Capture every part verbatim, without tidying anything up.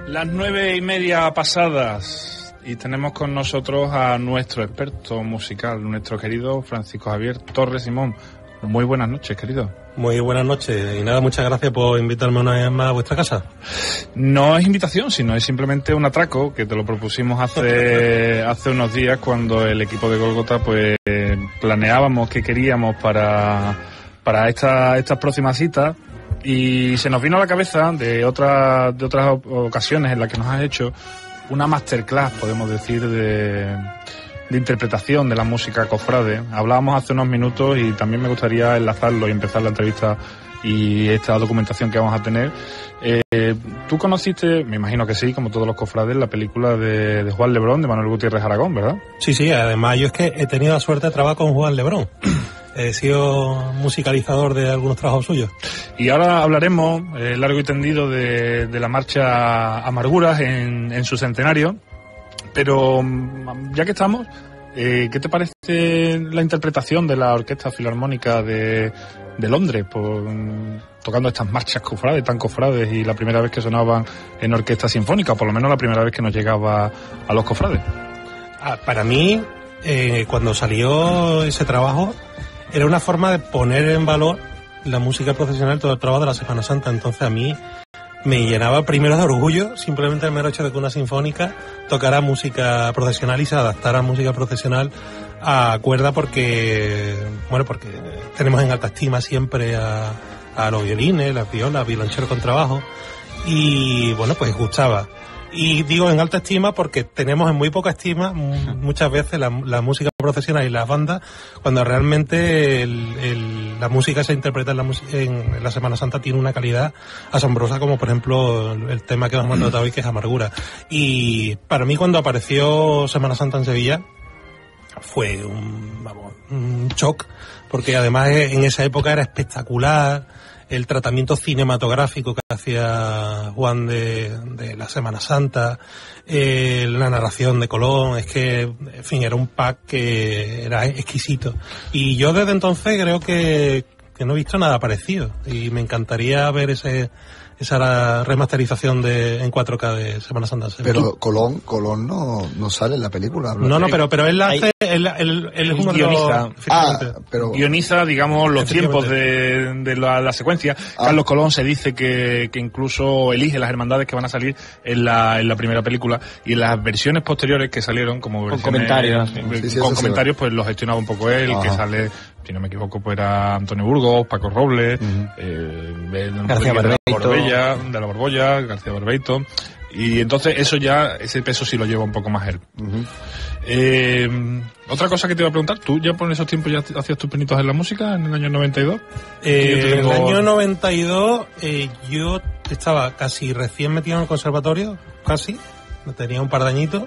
Las nueve y media pasadas y tenemos con nosotros a nuestro experto musical, nuestro querido Francisco Javier Torres Simón. Muy buenas noches, querido. Muy buenas noches y nada, muchas gracias por invitarme una vez más a vuestra casa. No es invitación, sino es simplemente un atraco que te lo propusimos hace hace unos días cuando el equipo de Golgota pues planeábamos qué queríamos para para esta, estas próximas citas. Y se nos vino a la cabeza de otras de otras ocasiones en las que nos has hecho una masterclass, podemos decir, de, de interpretación de la música cofrade. Hablábamos hace unos minutos y también me gustaría enlazarlo y empezar la entrevista y esta documentación que vamos a tener. Eh, Tú conociste, me imagino que sí, como todos los cofrades, la película de, de Juan Lebrón, de Manuel Gutiérrez Aragón, ¿verdad? Sí, sí, además yo es que he tenido la suerte de trabajar con Juan Lebrón. He sido musicalizador de algunos trabajos suyos. Y ahora hablaremos eh, largo y tendido de, de la marcha Amarguras en, en su centenario. Pero ya que estamos, eh, ¿qué te parece la interpretación de la Orquesta Filarmónica de, de Londres por, tocando estas marchas cofrades, tan cofrades, y la primera vez que sonaban en orquesta sinfónica, o por lo menos la primera vez que nos llegaba a los cofrades? Ah, para mí, eh, cuando salió ese trabajo, era una forma de poner en valor la música profesional, todo el trabajo de la Semana Santa. Entonces a mí me llenaba primero de orgullo simplemente el mero hecho de que una sinfónica tocara música profesional y se adaptara a música profesional a cuerda, porque bueno porque tenemos en alta estima siempre a, a los violines, las violas, violonchelo con trabajo, y bueno, pues gustaba. Y digo en alta estima porque tenemos en muy poca estima muchas veces la, la música profesional y las bandas, cuando realmente el, el, la música se interpreta en la, en la Semana Santa tiene una calidad asombrosa, como por ejemplo el, el tema que hemos tratado hoy, que es Amargura. Y para mí, cuando apareció Semana Santa en Sevilla, fue un, vamos, un shock, porque además en esa época era espectacular el tratamiento cinematográfico que hacía Juan de, de la Semana Santa, eh, la narración de Colón. Es que, en fin, era un pack que era exquisito. Y yo desde entonces creo que, que no he visto nada parecido, y me encantaría ver ese esa remasterización de en cuatro K de Semana Santa. Pero Colón Colón no, no sale en la película. No, no, pero pero él la hace, él, él, él es uno de guioniza, ah, pero guioniza, digamos, los tiempos de, de la, la secuencia. Ah. Carlos Colón se dice que, que incluso elige las hermandades que van a salir en la, en la primera película, y en las versiones posteriores que salieron, como con comentarios, eh, sí, sí, con comentarios, pues los gestionaba un poco él. Ajá. Que sale, si no me equivoco, pues era Antonio Burgos, Paco Robles, uh-huh. eh, García Barbeito, de la Borbolla, García Barbeito, y entonces eso ya, ese peso sí lo lleva un poco más él. Uh-huh. Eh, otra cosa que te iba a preguntar, ¿tú ya por esos tiempos ya hacías tus penitos en la música, en el año noventa y dos? Eh, tengo... En el año noventa y dos eh, yo estaba casi recién metido en el conservatorio, casi, tenía un par de añitos,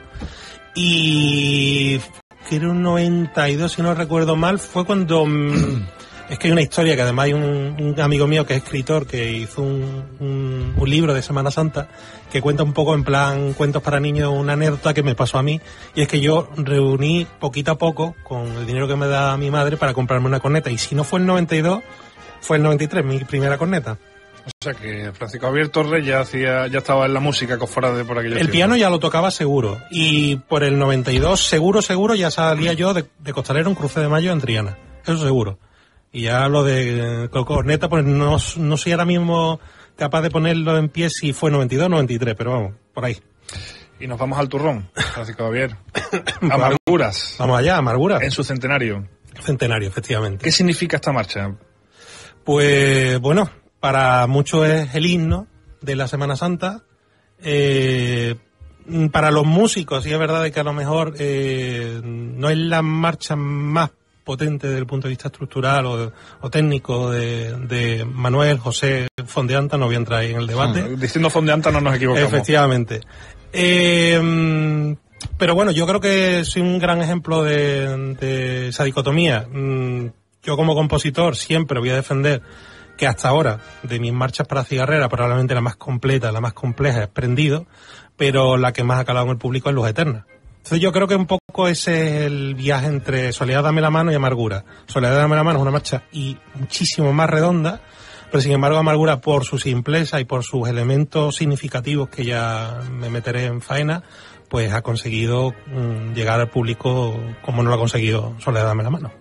y que era un noventa y dos, si no recuerdo mal, fue cuando... Es que hay una historia que además hay un, un amigo mío que es escritor, que hizo un, un, un libro de Semana Santa que cuenta un poco en plan cuentos para niños, una anécdota que me pasó a mí, y es que yo reuní poquito a poco con el dinero que me da mi madre para comprarme una corneta, y si no fue el noventa y dos, fue el noventa y tres mi primera corneta. O sea que Francisco Javier Torres ya hacía, ya estaba en la música cofrade por aquello. El tiempo. Piano ya lo tocaba seguro, y por el noventa y dos seguro, seguro ya salía yo de, de costalero en Cruce de Mayo en Triana, eso seguro. Y ya lo de corneta, pues no, no soy ahora mismo capaz de ponerlo en pie si fue noventa y dos o noventa y tres, pero vamos, por ahí. Y nos vamos al turrón, Francisco Javier. Amarguras. Vamos allá, Amarguras. En su centenario. Centenario, efectivamente. ¿Qué significa esta marcha? Pues, bueno, para muchos es el himno de la Semana Santa. Eh, para los músicos, sí es verdad que a lo mejor eh, no es la marcha más potente desde el punto de vista estructural o, o técnico de, de Manuel José Fondeanta, no voy a entrar ahí en el debate. Hmm, diciendo Fondeanta no nos equivocamos. Efectivamente. Eh, pero bueno, yo creo que soy un gran ejemplo de, de esa dicotomía. Yo como compositor siempre voy a defender que hasta ahora, de mis marchas para cigarrera, probablemente la más completa, la más compleja es Prendido, pero la que más ha calado en el público es Luz Eterna. Entonces yo creo que un poco ese es el viaje entre Soledad dame la mano y Amargura. Soledad dame la mano es una marcha y muchísimo más redonda, pero sin embargo Amargura, por su simpleza y por sus elementos significativos, que ya me meteré en faena, pues ha conseguido mmm, llegar al público como no lo ha conseguido Soledad Dame la Mano.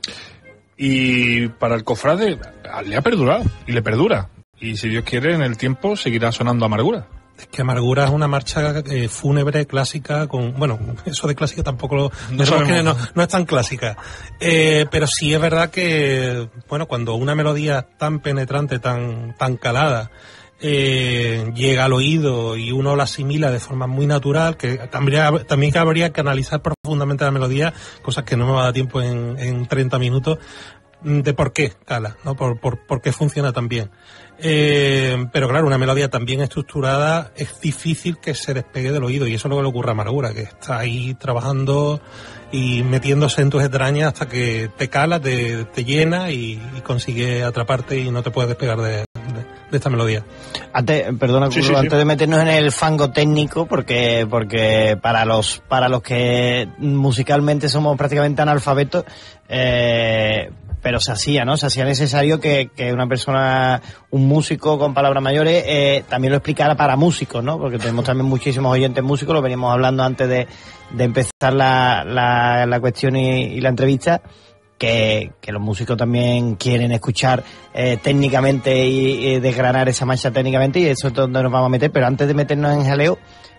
Y para el cofrade le ha perdurado y le perdura, y si Dios quiere en el tiempo seguirá sonando Amargura. Es que Amargura es una marcha eh, fúnebre, clásica, con, bueno, eso de clásica tampoco lo, no, no, que no, no es tan clásica, eh, pero sí es verdad que, bueno, cuando una melodía tan penetrante, tan, tan calada, eh, llega al oído y uno la asimila de forma muy natural, que también, también habría que analizar profundamente la melodía, cosas que no me va a dar tiempo en, en treinta minutos, de por qué cala, ¿no? Por, por, por qué funciona tan bien. Eh, pero claro, una melodía tan bien estructurada es difícil que se despegue del oído, y eso es lo que le ocurre a Amargura, que está ahí trabajando y metiéndose en tus entrañas hasta que te cala, te, te llena y, y consigue atraparte y no te puedes despegar de, de, de esta melodía. Antes, perdona, Curro, sí, sí, antes sí. de meternos en el fango técnico, porque porque para los para los que musicalmente somos prácticamente analfabetos, eh, pero se hacía, ¿no? Se hacía necesario que, que una persona, un músico con palabras mayores, eh, también lo explicara para músicos, ¿no? Porque tenemos también muchísimos oyentes músicos, lo veníamos hablando antes de, de empezar la, la, la cuestión y, y la entrevista, que, que los músicos también quieren escuchar eh, técnicamente y, y desgranar esa marcha técnicamente, y eso es donde nos vamos a meter. Pero antes de meternos en jaleo,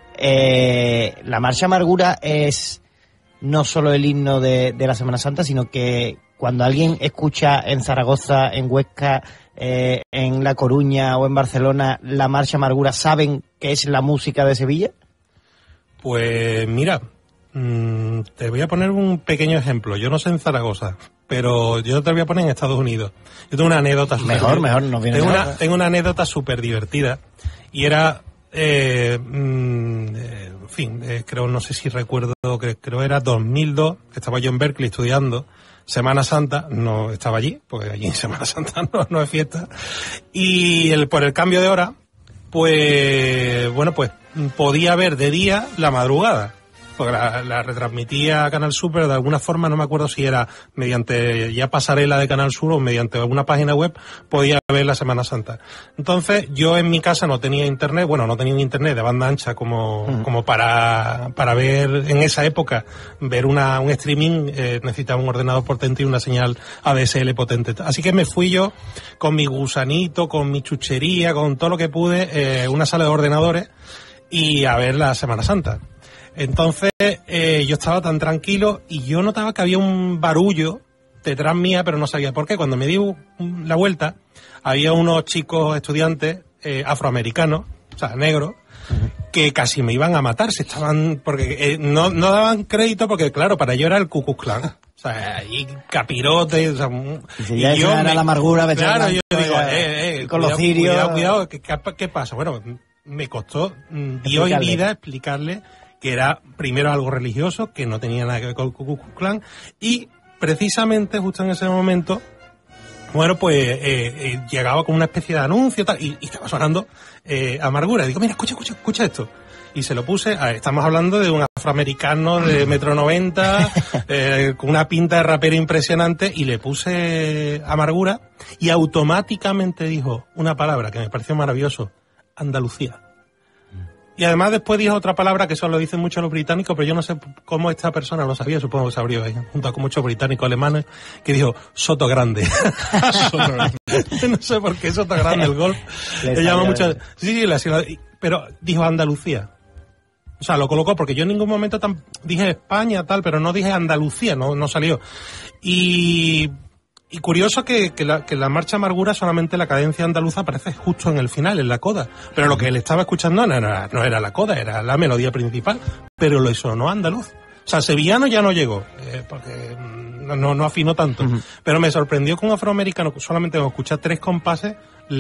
eh, la marcha Amargura es no solo el himno de, de la Semana Santa, sino que cuando alguien escucha en Zaragoza, en Huesca, eh, en La Coruña o en Barcelona la marcha Amargura, ¿saben que es la música de Sevilla? Pues mira, mmm, te voy a poner un pequeño ejemplo. Yo no sé en Zaragoza, pero yo te voy a poner en Estados Unidos. Yo tengo una anécdota super Mejor, mejor, no viene tengo nada. una, tengo una anécdota súper divertida, y era... Eh, mmm, eh, en fin, eh, creo, no sé si recuerdo, que creo era dos mil dos, que estaba yo en Berkeley estudiando Semana Santa, no estaba allí, porque allí en Semana Santa no, no es fiesta, y el, por el cambio de hora, pues, bueno, pues podía ver de día la madrugada, porque la, la retransmitía Canal Sur, pero de alguna forma, no me acuerdo si era mediante ya pasarela de Canal Sur o mediante alguna página web, podía ver la Semana Santa. Entonces, yo en mi casa no tenía internet, bueno, no tenía un internet de banda ancha como, mm. como para, para ver, en esa época, ver una, un streaming, eh, necesitaba un ordenador potente y una señal A D S L potente. Así que me fui yo con mi gusanito, con mi chuchería, con todo lo que pude, eh, una sala de ordenadores, y a ver la Semana Santa. Entonces, eh, yo estaba tan tranquilo y yo notaba que había un barullo detrás mía, pero no sabía por qué. Cuando me di la vuelta, había unos chicos estudiantes eh, afroamericanos, o sea, negros, uh-huh, que casi me iban a matar. Se estaban, porque eh, no, no daban crédito, porque claro, para ellos era el Ku Klux Klan. O sea, y capirote, o sea, y si ya y yo era me, la amargura, me claro, yo digo, eh, eh, con cuidado, los cirios. Cuidado, cuidado, ¿qué, qué, ¿qué pasa? Bueno, me costó Dios y vida explicarle que era primero algo religioso, que no tenía nada que ver con el Ku Klux Klan, y precisamente justo en ese momento, bueno, pues eh, eh, llegaba con una especie de anuncio tal, y, y estaba sonando eh, Amargura. Y digo, mira, escucha, escucha, escucha esto. Y se lo puse, a, estamos hablando de un afroamericano de metro noventa, eh, con una pinta de rapero impresionante, y le puse Amargura, y automáticamente dijo una palabra que me pareció maravilloso: Andalucía. Y además después dijo otra palabra que eso lo dicen mucho los británicos, pero yo no sé cómo esta persona lo sabía, supongo que sabría, junto con muchos británicos alemanes, que dijo Soto Grande. Soto Grande. No sé por qué Soto Grande, el golf. Le llama mucho. Sí, sí, la, pero dijo Andalucía. O sea, lo colocó, porque yo en ningún momento tan, dije España, tal, pero no dije Andalucía, no, no salió. Y... Y curioso que, que, la, que la marcha Amargura solamente la cadencia andaluza aparece justo en el final, en la coda. Pero lo que él estaba escuchando no era, no era la coda, era la melodía principal. Pero lo sonó andaluz. O sea, sevillano ya no llegó, eh, porque no, no afinó tanto. Uh-huh. Pero me sorprendió que un afroamericano, solamente con escuchar tres compases, le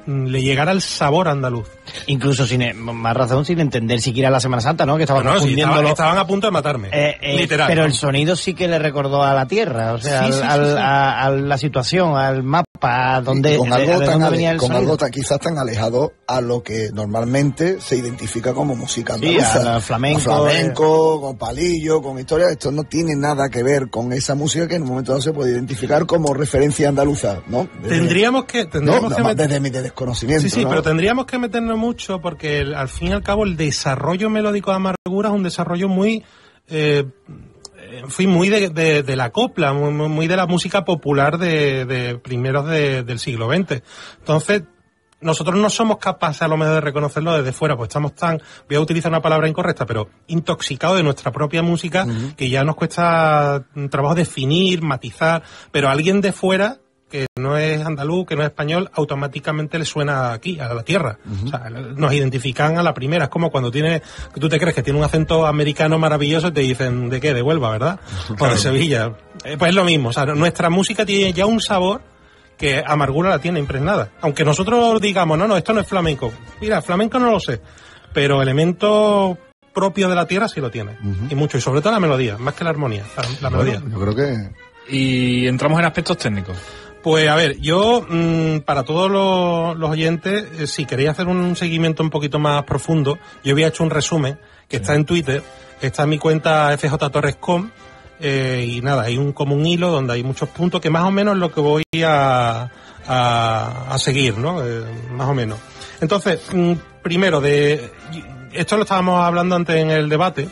le llegara el sabor andaluz. Incluso sin más razón, sin entender siquiera la Semana Santa, ¿no? Que estaban no, no, confundiéndolo. Sí, estaban, estaban a punto de matarme. Eh, eh, literal. Pero ¿no? el sonido sí que le recordó a la tierra, o sea, sí, sí, al, sí, sí. Al, a, a la situación, al mapa, donde con de, algo, de tan, dónde ale, venía el con sonido. algo tan, quizás tan alejado a lo que normalmente se identifica como música Sí, andaluza. al flamenco. Con flamenco, con palillo, con historia. Esto no tiene nada que ver con esa música que en un momento dado se puede identificar como referencia andaluza, ¿no? Desde, tendríamos que... Tendríamos no, que meter, met... desde mi desconocimiento. Sí, sí, ¿no? pero tendríamos que meternos mucho porque el, al fin y al cabo el desarrollo melódico de Amargura es un desarrollo muy... Eh, en fin, muy de, de, de la copla, muy, muy de la música popular de, de primeros de, del siglo veinte. Entonces, nosotros no somos capaces a lo mejor de reconocerlo desde fuera, pues estamos tan, voy a utilizar una palabra incorrecta, pero intoxicados de nuestra propia música, uh-huh. que ya nos cuesta trabajo definir, matizar, pero alguien de fuera, que no es andaluz, que no es español, automáticamente le suena aquí, a la tierra. Uh-huh. O sea, nos identifican a la primera. Es como cuando tiene, tú te crees que tiene un acento americano maravilloso y te dicen, ¿de qué? De Huelva, ¿verdad? Claro. O de Sevilla. Eh, pues es lo mismo. O sea, nuestra música tiene ya un sabor que Amargura la tiene impregnada. Aunque nosotros digamos, no, no, esto no es flamenco. Mira, flamenco no lo sé. Pero elementos propios de la tierra sí lo tiene. Uh-huh. Y mucho. Y sobre todo la melodía, más que la armonía. La, la bueno, melodía. Yo creo que... Y entramos en aspectos técnicos. Pues a ver, yo, mmm, para todos los, los oyentes, eh, si queréis hacer un seguimiento un poquito más profundo, yo había hecho un resumen que sí. Está en Twitter, está en mi cuenta f j torres punto com, eh, y nada, hay un como un hilo donde hay muchos puntos que más o menos es lo que voy a, a, a seguir, ¿no? Eh, más o menos. Entonces, mmm, primero, de esto lo estábamos hablando antes en el debate,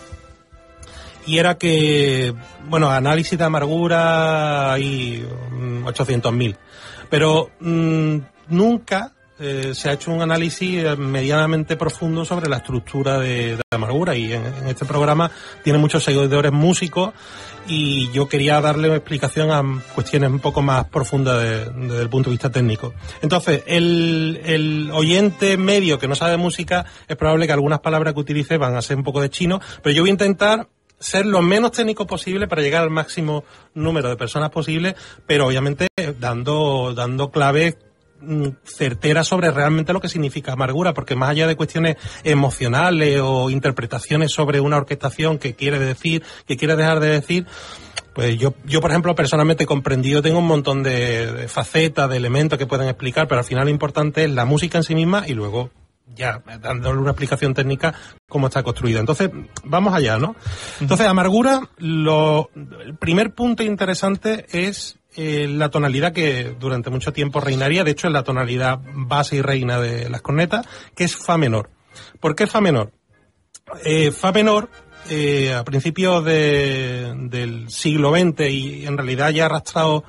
y era que, bueno, análisis de Amargura hay ochocientos mil, pero mmm, nunca eh, se ha hecho un análisis medianamente profundo sobre la estructura de, de Amargura, y en, en este programa tiene muchos seguidores músicos y yo quería darle una explicación a cuestiones un poco más profundas de, de, desde el punto de vista técnico. Entonces, el, el oyente medio que no sabe de música, es probable que algunas palabras que utilice van a ser un poco de chino, pero yo voy a intentar ser lo menos técnico posible para llegar al máximo número de personas posible, pero obviamente dando dando claves mm, certeras sobre realmente lo que significa Amargura, porque más allá de cuestiones emocionales o interpretaciones sobre una orquestación que quiere decir, que quiere dejar de decir, pues yo, yo por ejemplo, personalmente comprendido, tengo un montón de, de facetas, de elementos que pueden explicar, pero al final lo importante es la música en sí misma y luego ya dándole una explicación técnica cómo está construida. Entonces, vamos allá, ¿no? Entonces, Amargura, lo, el primer punto interesante es eh, la tonalidad que durante mucho tiempo reinaría, de hecho es la tonalidad base y reina de las cornetas, que es Fa menor. ¿Por qué Fa menor? Eh, Fa menor, eh, a principios de, del siglo veinte y en realidad ya arrastrado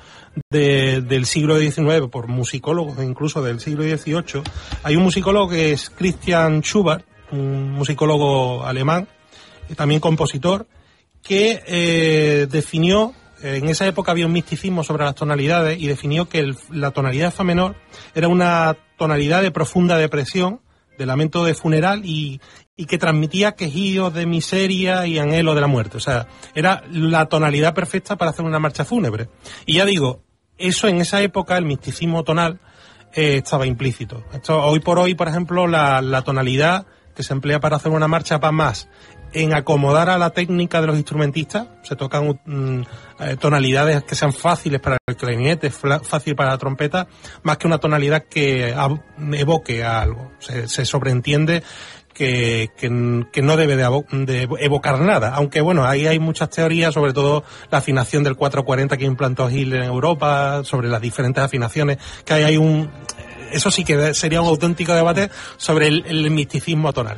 De, del siglo diecinueve por musicólogos incluso del siglo dieciocho, hay un musicólogo que es Christian Schubert, un musicólogo alemán, también compositor, que eh, definió, eh, en esa época había un misticismo sobre las tonalidades y definió que el, la tonalidad de Fa menor era una tonalidad de profunda depresión, de lamento de funeral y, y que transmitía quejidos de miseria y anhelo de la muerte. O sea, era la tonalidad perfecta para hacer una marcha fúnebre. Y ya digo, eso en esa época, el misticismo tonal, eh, estaba implícito. Esto, hoy por hoy, por ejemplo, la, la tonalidad que se emplea para hacer una marcha va más en acomodar a la técnica de los instrumentistas. Se tocan mm, eh, tonalidades que sean fáciles para el clarinete, fácil para la trompeta, más que una tonalidad que a, evoque a algo. Se, se sobreentiende que, que, que no debe de, de evocar nada, aunque bueno, ahí hay muchas teorías, sobre todo la afinación del cuatro cuarenta que implantó Hill en Europa, sobre las diferentes afinaciones, que hay, hay un... Eso sí que sería un auténtico debate sobre el, el misticismo tonal.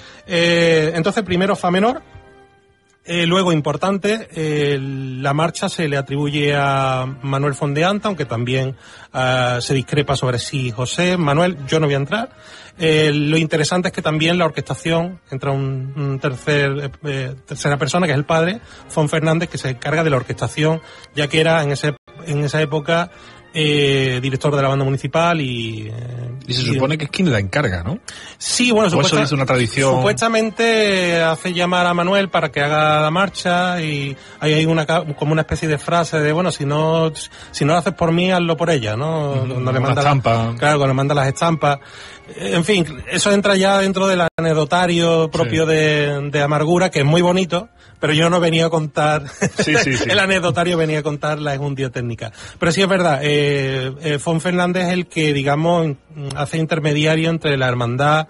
Eh, entonces, primero Fa menor, eh, luego importante, eh, la marcha se le atribuye a Manuel Fondeanta, aunque también eh, se discrepa sobre si José, Manuel, yo no voy a entrar. Eh, lo interesante es que también la orquestación entra un, un tercer eh, tercera persona, que es el padre, Fon Fernández, que se encarga de la orquestación, ya que era en ese en esa época eh, director de la banda municipal y... Eh, y se supone que es quien la encarga, ¿no? Sí, bueno, supuesta, eso es una tradición. Supuestamente hace llamar a Manuel para que haga la marcha y ahí hay una como una especie de frase de, bueno, si no si no lo haces por mí, hazlo por ella, ¿no? Mm, cuando le manda estampa. La, claro, cuando le manda las estampas. En fin, eso entra ya dentro del anecdotario propio sí. de, de Amargura, que es muy bonito, pero yo no venía a contar, sí, sí, sí. el anecdotario venía a contar la enjundia técnica. Pero sí es verdad, eh, eh, Fon Fernández es el que, digamos, hace intermediario entre la hermandad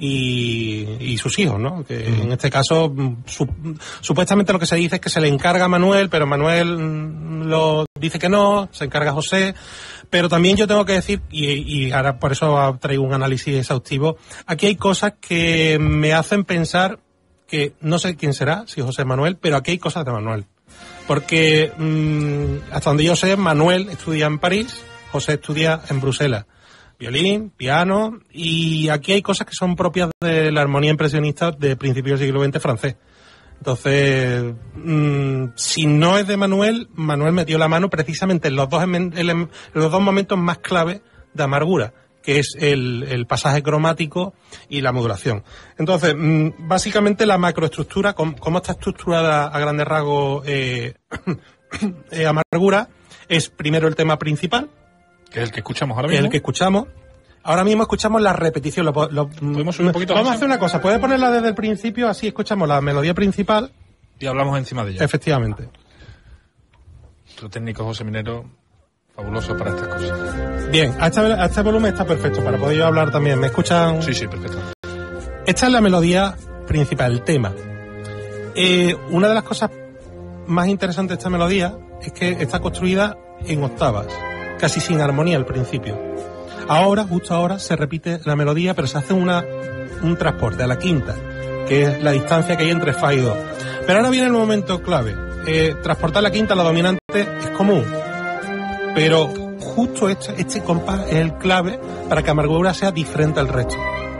y, y sus hijos, ¿no? Que mm. en este caso, su, supuestamente lo que se dice es que se le encarga a Manuel, pero Manuel lo dice que no, se encarga José. Pero también yo tengo que decir, y, y ahora por eso traigo un análisis exhaustivo, aquí hay cosas que me hacen pensar que no sé quién será, si José Manuel, pero aquí hay cosas de Manuel. Porque mmm, hasta donde yo sé, Manuel estudia en París, José estudia en Bruselas. Violín, piano, y aquí hay cosas que son propias de la armonía impresionista de principios del siglo veinte francés. Entonces, mmm, si no es de Manuel, Manuel metió la mano precisamente en los dos, en, en los dos momentos más clave de Amargura, que es el, el pasaje cromático y la modulación. Entonces, mmm, básicamente la macroestructura, cómo, cómo está estructurada a grandes rasgos eh, eh, Amargura, es primero el tema principal, que es el que escuchamos ahora mismo. El que escuchamos. Ahora mismo escuchamos la repetición. Lo, lo, ¿Podemos subir un poquito? Vamos a hacer una cosa. Puedes ponerla desde el principio, así escuchamos la melodía principal. Y hablamos encima de ella. Efectivamente. Nuestro técnico José Minero, fabuloso para estas cosas. Bien, a este, a este volumen está perfecto para poder yo hablar también. ¿Me escuchan? Sí, sí, perfecto. Esta es la melodía principal, el tema. Eh, una de las cosas más interesantes de esta melodía es que está construida en octavas, casi sin armonía al principio. Ahora, justo ahora, se repite la melodía, pero se hace una, un transporte a la quinta, que es la distancia que hay entre fa y do. Pero ahora viene el momento clave. Eh, transportar la quinta a la dominante es común, pero justo este, este compás es el clave para que Amargura sea diferente al resto.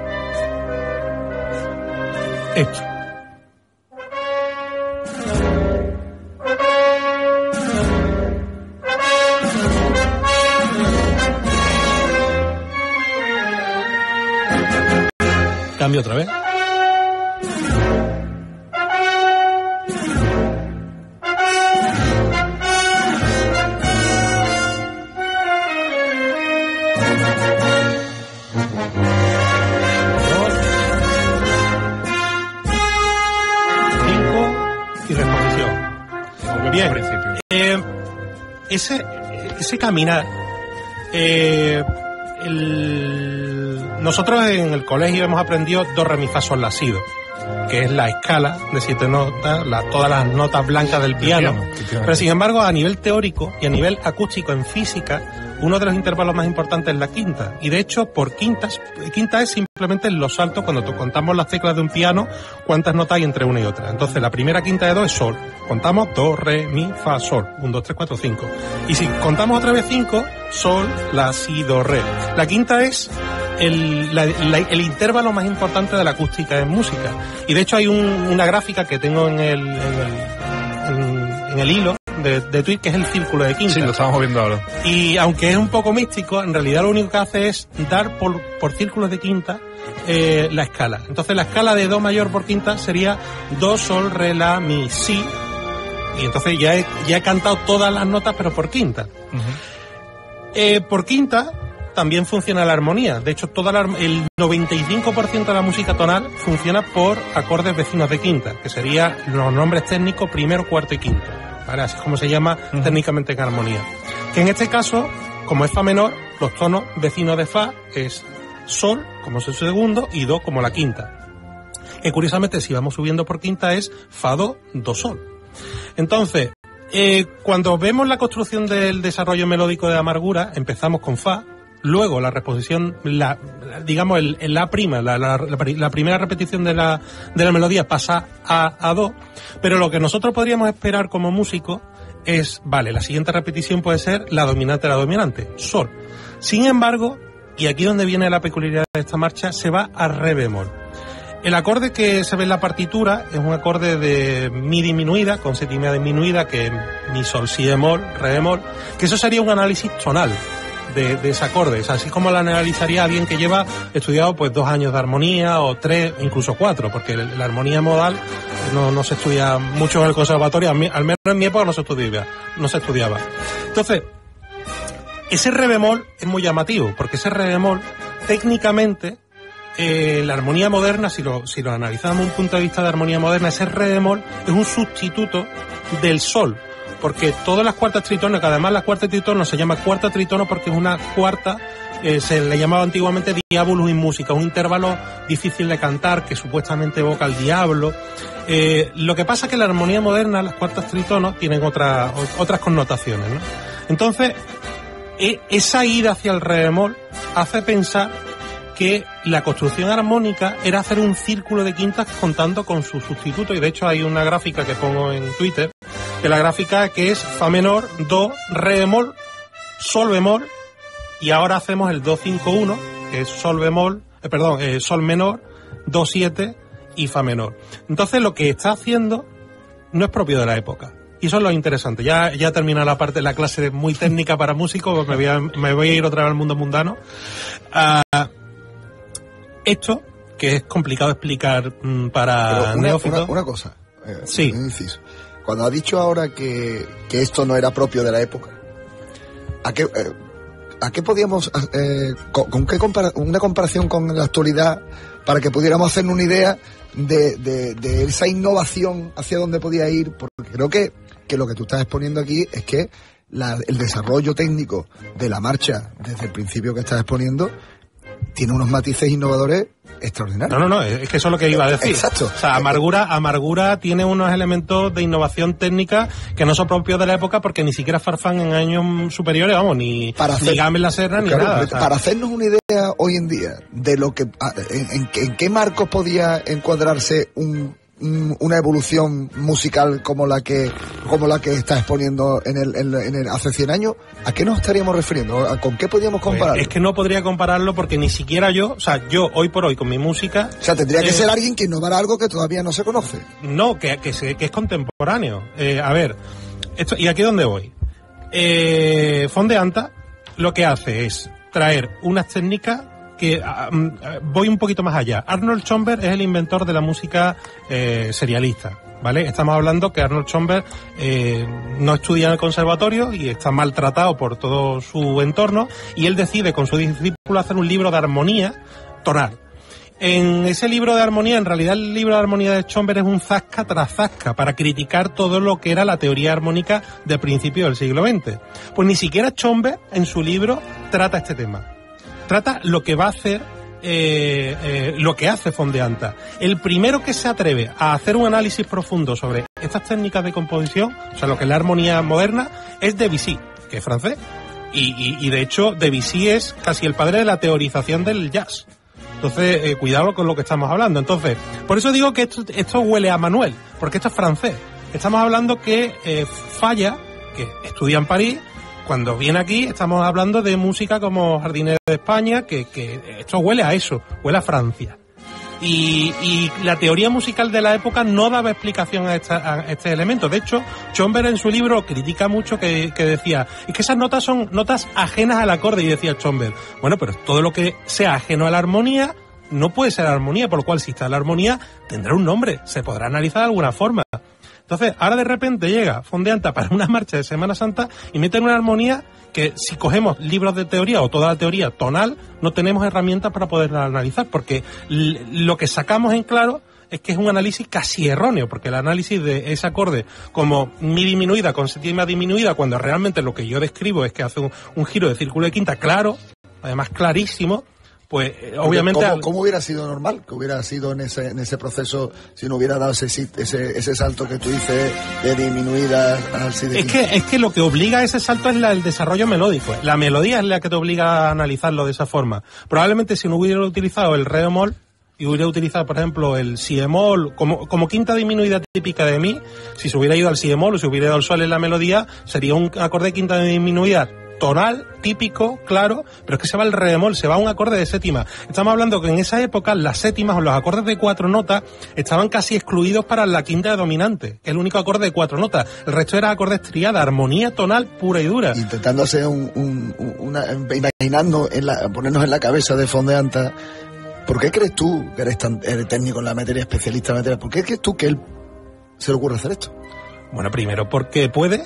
Esto. Cambio otra vez. Dos. Cinco. Y reposición. Bien. Eh, ese, ese caminar. Eh, el... Nosotros en el colegio hemos aprendido do, re, mi, fa, sol, la, si, do, que es la escala de siete notas, la, todas las notas blancas del piano. piano Pero sin embargo, a nivel teórico y a nivel acústico en física, uno de los intervalos más importantes es la quinta. Y de hecho, por quintas, quinta es simplemente los saltos, cuando contamos las teclas de un piano, cuántas notas hay entre una y otra. Entonces, la primera quinta de do es sol. Contamos do, re, mi, fa, sol. Un, dos, tres, cuatro, cinco. Y si contamos otra vez cinco, sol, la, si, do, re. La quinta es el, la, la, el intervalo más importante de la acústica en música. Y de hecho hay un, una gráfica que tengo en el, en el, en, en el hilo de, de tweet, que es el círculo de quinta. Sí, lo estamos viendo ahora. Y aunque es un poco místico, en realidad lo único que hace es dar por, por círculos de quinta eh, la escala. Entonces la escala de do mayor por quinta sería do, sol, re, la, mi, si. Y entonces ya he, ya he cantado todas las notas, pero por quinta. Uh-huh. Eh, por quinta también funciona la armonía. De hecho, toda la, el noventa y cinco por ciento de la música tonal funciona por acordes vecinos de quinta, que serían los nombres técnicos primero, cuarto y quinto. ¿Vale? Así es como se llama uh-huh. técnicamente en armonía. Que en este caso, como es fa menor, los tonos vecinos de fa es sol como es el segundo y do como la quinta. Que curiosamente, si vamos subiendo por quinta, es fa, do, do, sol. Entonces, eh, cuando vemos la construcción del desarrollo melódico de Amargura, empezamos con fa. Luego la reposición, la, la digamos el, el la prima, la, la, la, la primera repetición de la, de la melodía pasa a, a do, pero lo que nosotros podríamos esperar como músicos es, vale, la siguiente repetición puede ser la dominante la dominante, sol. Sin embargo, y aquí donde viene la peculiaridad de esta marcha, se va a re bemol. El acorde que se ve en la partitura es un acorde de mi disminuida, con séptima disminuida, que es mi sol, si bemol, re bemol, que eso sería un análisis tonal. de, de ese acorde. O sea, así como la analizaría alguien que lleva estudiado pues dos años de armonía o tres, incluso cuatro, porque la, la armonía modal no, no se estudia mucho en el conservatorio, al, al menos en mi época no se estudiaba, no se estudiaba. Entonces, ese re bemol es muy llamativo, porque ese re bemol, técnicamente, eh, la armonía moderna, si lo, si lo analizamos desde un punto de vista de armonía moderna, ese re bemol es un sustituto del sol, porque todas las cuartas tritonos, que además la cuarta tritono se llama cuarta tritono porque es una cuarta, eh, se le llamaba antiguamente diabolus in música, un intervalo difícil de cantar que supuestamente evoca al diablo. Eh, lo que pasa es que la armonía moderna, las cuartas tritonos, tienen otra, otras connotaciones, ¿no? Entonces, e, esa ida hacia el re bemol hace pensar que la construcción armónica era hacer un círculo de quintas contando con su sustituto, y de hecho hay una gráfica que pongo en Twitter, que la gráfica que es fa menor, do, re bemol, sol bemol, y ahora hacemos el do cinco uno, que es sol bemol, eh, perdón, eh, sol menor, do siete y fa menor. Entonces lo que está haciendo no es propio de la época. Y eso es lo interesante. Ya, ya termina la parte de la clase muy técnica para músicos, me voy a, me voy a ir otra vez al mundo mundano. Uh, esto, que es complicado de explicar um, para una, neófitos. Una, una cosa, eh, sí. un inciso. Cuando ha dicho ahora que, que esto no era propio de la época, ¿a qué, eh, ¿a qué podíamos, eh, con, con qué compara, una comparación con la actualidad para que pudiéramos hacernos una idea de, de, de esa innovación hacia dónde podía ir? Porque creo que, que lo que tú estás exponiendo aquí es que la, el desarrollo técnico de la marcha desde el principio que estás exponiendo tiene unos matices innovadores extraordinarios. No, no, no, es que eso es lo que iba a decir. Exacto. O sea, Amargura, Amargura tiene unos elementos de innovación técnica que no son propios de la época, porque ni siquiera Farfán en años superiores, vamos, ni, para hacer, ni Gámez la Serra, ni claro, nada. O sea, para hacernos una idea hoy en día de lo que, en, en, en qué marcos podía encuadrarse un una evolución musical como la que como la que está exponiendo en el, en, en el hace cien años, ¿a qué nos estaríamos refiriendo? ¿Con qué podríamos comparar? Pues es que no podría compararlo porque ni siquiera yo, o sea, yo hoy por hoy con mi música... O sea, tendría que eh, ser alguien que innovara algo que todavía no se conoce. No, que, que, se, que es contemporáneo. Eh, a ver, esto, ¿y aquí dónde voy? Eh, Fondeanta lo que hace es traer unas técnicas que um, voy un poquito más allá. Arnold Schoenberg es el inventor de la música eh, serialista, ¿vale? Estamos hablando que Arnold Schoenberg eh, no estudia en el conservatorio y está maltratado por todo su entorno, y él decide con su discípulo hacer un libro de armonía tonal. En ese libro de armonía, en realidad el libro de armonía de Schoenberg es un zasca tras zasca para criticar todo lo que era la teoría armónica de principios del siglo veinte. Pues ni siquiera Schoenberg en su libro trata este tema. Trata lo que va a hacer, eh, eh, lo que hace Fondeanta. El primero que se atreve a hacer un análisis profundo sobre estas técnicas de composición, o sea, lo que es la armonía moderna, es Debussy, que es francés. Y, y, y de hecho, Debussy es casi el padre de la teorización del jazz. Entonces, eh, cuidado con lo que estamos hablando. Entonces, por eso digo que esto, esto huele a Manuel, porque esto es francés. Estamos hablando que eh, Falla, que estudia en París, cuando viene aquí estamos hablando de música como Jardinero de España, que, que esto huele a eso, huele a Francia. Y, y la teoría musical de la época no daba explicación a, esta, a este elemento. De hecho, Schoenberg en su libro critica mucho que, que decía, es que esas notas son notas ajenas al acorde, y decía Schoenberg, bueno, pero todo lo que sea ajeno a la armonía no puede ser armonía, por lo cual si está la armonía tendrá un nombre, se podrá analizar de alguna forma. Entonces, ahora de repente llega Fondeanta para una marcha de Semana Santa y mete una armonía que, si cogemos libros de teoría o toda la teoría tonal, no tenemos herramientas para poderla analizar, porque lo que sacamos en claro es que es un análisis casi erróneo, porque el análisis de ese acorde como mi diminuida con séptima diminuida, cuando realmente lo que yo describo es que hace un, un giro de círculo de quinta claro, además clarísimo, pues obviamente... ¿Cómo, ¿Cómo hubiera sido normal que hubiera sido en ese en ese proceso si no hubiera dado ese ese, ese salto que tú dices de disminuida al si de es que es que lo que obliga a ese salto es la, el desarrollo melódico. La melodía es la que te obliga a analizarlo de esa forma. Probablemente si no hubiera utilizado el re bemol y hubiera utilizado, por ejemplo, el si bemol como, como quinta disminuida típica de mi, si se hubiera ido al si bemol o si hubiera ido al sol en la melodía, sería un acorde de quinta disminuida tonal, típico, claro, pero es que se va el re bemol, se va a un acorde de séptima. Estamos hablando que en esa época las séptimas o los acordes de cuatro notas estaban casi excluidos para la quinta dominante, que es el único acorde de cuatro notas. El resto era acordes triada, armonía tonal pura y dura. Intentando hacer un, un, una, imaginando, en la, ponernos en la cabeza de Fondeanta, ¿por qué crees tú, que eres tan eres técnico en la materia, especialista en la materia, por qué crees tú que él se le ocurre hacer esto? Bueno, primero porque puede,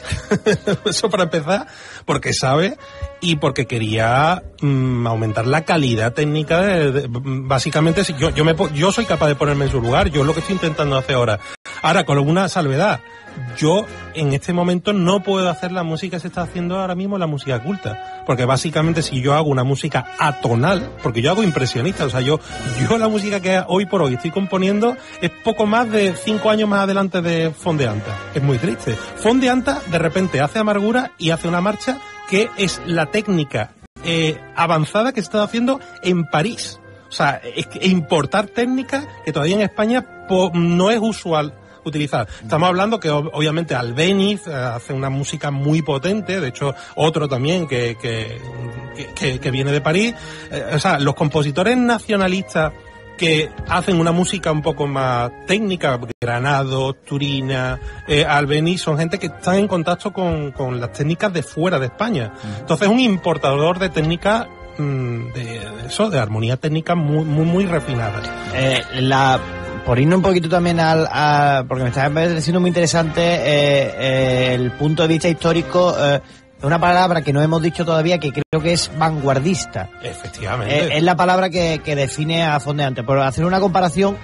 eso para empezar, porque sabe y porque quería mmm, aumentar la calidad técnica de, de básicamente, yo, yo, me, yo soy capaz de ponerme en su lugar, yo es lo que estoy intentando hacer ahora. Ahora, con alguna salvedad, yo en este momento no puedo hacer la música que se está haciendo ahora mismo, la música culta, porque básicamente si yo hago una música atonal, porque yo hago impresionista, o sea, yo yo la música que hoy por hoy estoy componiendo es poco más de cinco años más adelante de Fondeanta. Es muy triste. Fondeanta de repente hace Amargura y hace una marcha que es la técnica eh, avanzada que se está haciendo en París. O sea, es que importar técnicas que todavía en España po, no es usual utilizar. Estamos hablando que obviamente Albéniz eh, hace una música muy potente, de hecho otro también que que, que, que viene de París. Eh, o sea, los compositores nacionalistas que hacen una música un poco más técnica, Granado, Turina, eh, Albéniz, son gente que están en contacto con, con las técnicas de fuera de España. Entonces es un importador de técnicas mmm, de, de eso, de armonía técnica muy muy muy refinada. Eh, la Por irnos un poquito también al, a, porque me está pareciendo muy interesante eh, eh, el punto de vista histórico, eh, una palabra que no hemos dicho todavía que creo que es vanguardista. Efectivamente. Eh, es la palabra que, que define a Fondeante. Por hacer una comparación,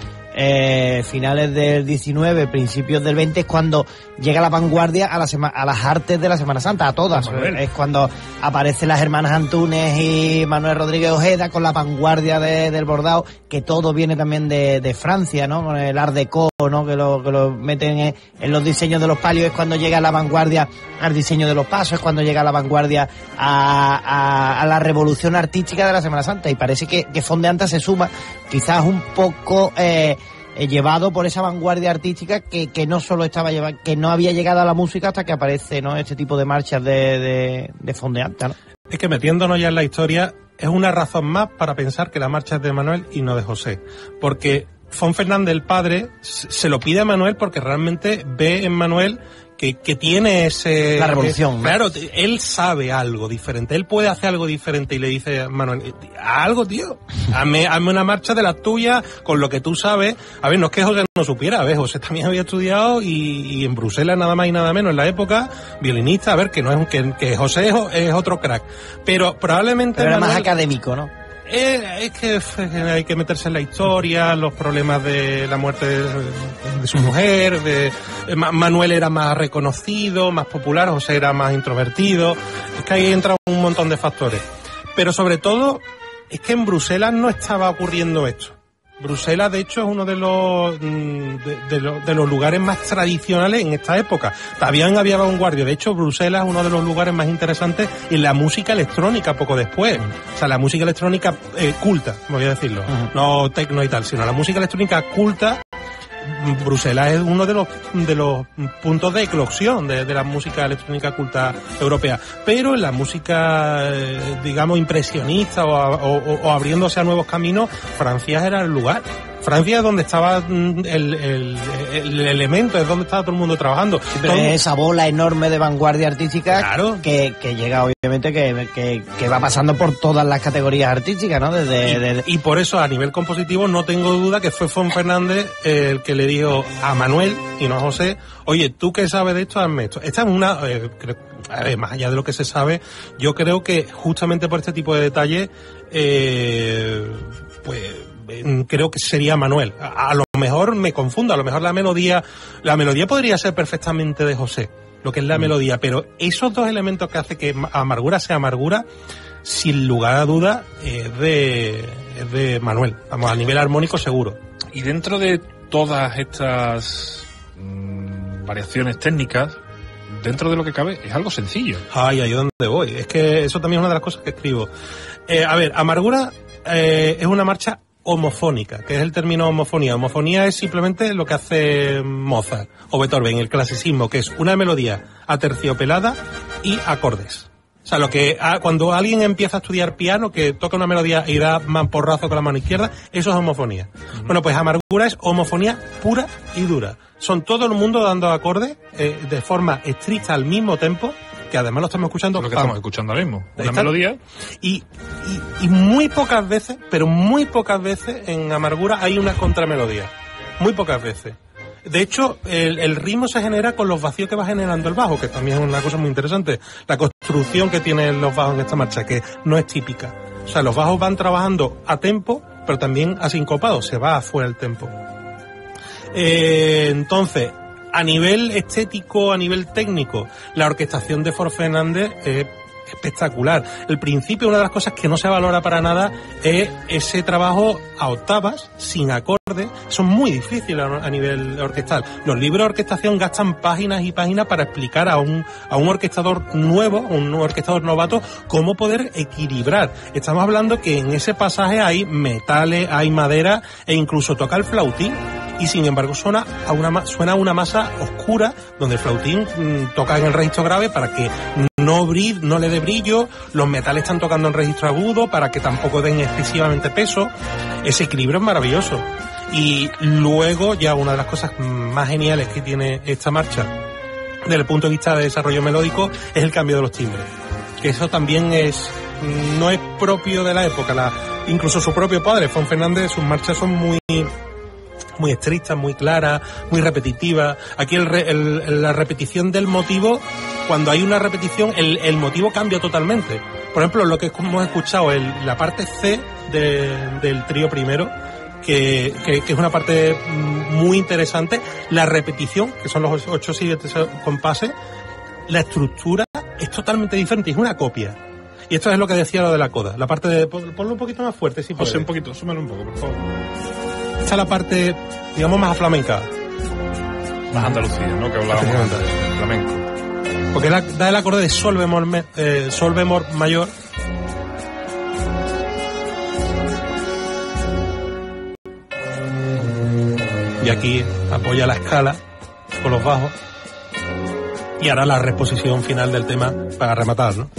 eh, finales del diecinueve, principios del veinte es cuando llega la vanguardia a, la sema, a las artes de la Semana Santa, a todas. Es cuando aparecen las hermanas Antunes y Manuel Rodríguez Ojeda con la vanguardia de, del bordado, que todo viene también de, de Francia, ¿no? Con el Art Deco, ¿no? Que lo, que lo meten en, en los diseños de los palios, es cuando llega la vanguardia al diseño de los pasos, es cuando llega la vanguardia a, a, a la revolución artística de la Semana Santa, y parece que, que Fondeanta se suma quizás un poco eh, eh, llevado por esa vanguardia artística que, que no solo estaba llevando, que no había llegado a la música hasta que aparece, ¿no?, este tipo de marchas de, de, de Fondeanta, ¿no? Es que metiéndonos ya en la historia, es una razón más para pensar que la marcha es de Manuel y no de José, porque Fon Fernández, el padre, se lo pide a Manuel porque realmente ve en Manuel que, que tiene ese... La revolución. Eh, claro, él sabe algo diferente, él puede hacer algo diferente y le dice a Manuel, algo, tío, hazme, hazme una marcha de las tuyas con lo que tú sabes. A ver, no es que José no supiera, a ver, José también había estudiado y, y en Bruselas nada más y nada menos en la época, violinista, a ver, que no es que, que José es, es otro crack, pero probablemente... Pero era Manuel, más académico, ¿no? Eh, es que hay que meterse en la historia, los problemas de la muerte de, de su mujer, de, Manuel era más reconocido, más popular, José era más introvertido, es que ahí entra un montón de factores. Pero sobre todo, es que en Bruselas no estaba ocurriendo esto. Bruselas, de hecho, es uno de los de, de, los, de los lugares más tradicionales en esta época. También había vanguardia. De hecho, Bruselas es uno de los lugares más interesantes en la música electrónica poco después. O sea, la música electrónica eh, culta, voy a decirlo. Uh-huh. No tecno y tal, sino la música electrónica culta. Bruselas es uno de los de los puntos de eclosión de, de la música electrónica culta europea, pero en la música eh, digamos impresionista o, o, o abriéndose a nuevos caminos, Francia era el lugar. Francia es donde estaba el, el, el elemento, es donde estaba todo el mundo trabajando. Sí, pero todo... esa bola enorme de vanguardia artística, claro, que, que llega obviamente que, que, que va pasando por todas las categorías artísticas, ¿no? Desde, y, desde... y por eso a nivel compositivo no tengo duda que fue Fon Fernández el que le dijo a Manuel y no a José, oye, tú que sabes de esto, hazme esto. Esta es una... Eh, creo, a ver, más allá de lo que se sabe, yo creo que justamente por este tipo de detalles, eh, pues... creo que sería Manuel. A, a lo mejor me confundo, a lo mejor la melodía, la melodía podría ser perfectamente de José, lo que es la mm. melodía, pero esos dos elementos que hace que Amargura sea Amargura, sin lugar a duda, es de, es de Manuel. Vamos, a nivel armónico seguro. Y dentro de todas estas mmm, variaciones técnicas, dentro de lo que cabe, es algo sencillo. Ay, ahí es donde voy. Es que eso también es una de las cosas que escribo. Eh, a ver, Amargura eh, es una marcha homofónica, que es el término homofonía. Homofonía es simplemente lo que hace Mozart o Beethoven, el clasicismo, que es una melodía aterciopelada y acordes. O sea, lo que ah, cuando alguien empieza a estudiar piano, que toca una melodía y da mamporrazo con la mano izquierda, eso es homofonía. Uh-huh. Bueno, pues Amargura es homofonía pura y dura. Son todo el mundo dando acordes eh, de forma estricta al mismo tempo, que además lo estamos escuchando. Lo que estamos escuchando ahora mismo. Una ¿Está? melodía. Y, y, y muy pocas veces, pero muy pocas veces en Amargura hay una contramelodía. Muy pocas veces. De hecho, el, el ritmo se genera con los vacíos que va generando el bajo, que también es una cosa muy interesante. La construcción que tienen los bajos en esta marcha, que no es típica. O sea, los bajos van trabajando a tempo, pero también asincopados, se va afuera el tempo. Eh, entonces, a nivel estético, a nivel técnico, la orquestación de Ford Fernández es espectacular. El principio, una de las cosas que no se valora para nada es ese trabajo a octavas, sin acordes. Son muy difíciles a nivel orquestal. Los libros de orquestación gastan páginas y páginas para explicar a un, a un orquestador nuevo, un orquestador novato, cómo poder equilibrar. Estamos hablando que en ese pasaje hay metales, hay madera e incluso toca el flautín. Y sin embargo suena a una, suena a una masa oscura donde el flautín mmm, toca en el registro grave para que no, brill, no le dé brillo, los metales están tocando en registro agudo para que tampoco den excesivamente peso. Ese equilibrio es maravilloso. Y luego ya una de las cosas más geniales que tiene esta marcha desde el punto de vista de desarrollo melódico es el cambio de los timbres. Que eso también es no es propio de la época. La, incluso su propio padre, Fon Fernández, sus marchas son muy... muy estrictas, muy claras, muy repetitivas. Aquí el, re, el, la repetición del motivo, cuando hay una repetición, el, el motivo cambia totalmente. Por ejemplo, lo que hemos escuchado, el, la parte C de, del trío primero, que, que, que es una parte muy interesante. La repetición, que son los ocho siete compases, la estructura es totalmente diferente, es una copia. Y esto es lo que decía lo de la coda. La parte de... Ponlo un poquito más fuerte, si José, un poquito, súmalo un poco, por favor. Esta es la parte, digamos, más flamenca. Más Andalucía, ¿no? Que hablábamos antes del flamenco. Porque la, da el acorde de sol bemol, me, eh, sol bemol mayor. Y aquí apoya la escala con los bajos. Y ahora la reposición final del tema para rematar, ¿no?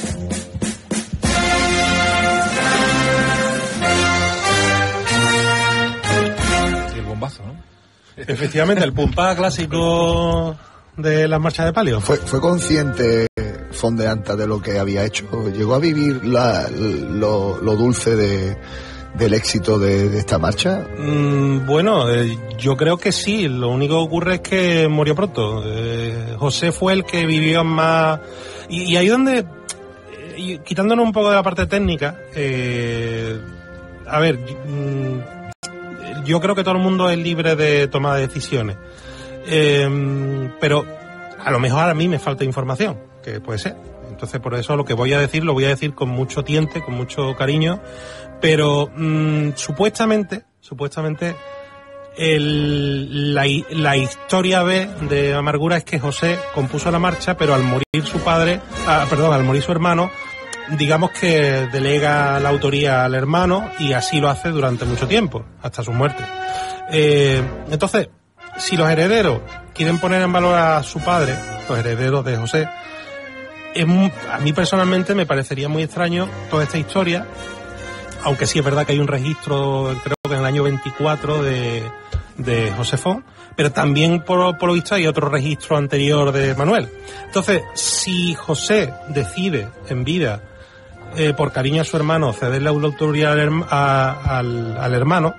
¿no? Efectivamente, el pumpa clásico de las marchas de palio. ¿Fue, fue consciente Fondeanta de lo que había hecho? ¿Llegó a vivir la, lo, lo dulce de, del éxito de, de esta marcha? Mm, bueno, eh, yo creo que sí. Lo único que ocurre es que murió pronto. Eh, José fue el que vivió más... Y, y ahí donde, eh, quitándonos un poco de la parte técnica, eh, a ver... Mm, yo creo que todo el mundo es libre de tomar decisiones. Eh, pero a lo mejor a mí me falta información, que puede ser. Entonces, por eso lo que voy a decir, lo voy a decir con mucho tiente, con mucho cariño. Pero mmm, supuestamente, supuestamente, el, la, la historia B de Amargura es que José compuso la marcha, pero al morir su padre, ah, perdón, al morir su hermano, digamos que delega la autoría al hermano y así lo hace durante mucho tiempo, hasta su muerte. Eh, entonces, si los herederos quieren poner en valor a su padre, los herederos de José, es muy, a mí personalmente me parecería muy extraño toda esta historia, aunque sí es verdad que hay un registro, creo que en el año veinticuatro de, de José Fon, pero también por, por lo visto hay otro registro anterior de Manuel. Entonces, si José decide en vida, Eh, por cariño a su hermano, cederle la autoría al, a, al, al hermano,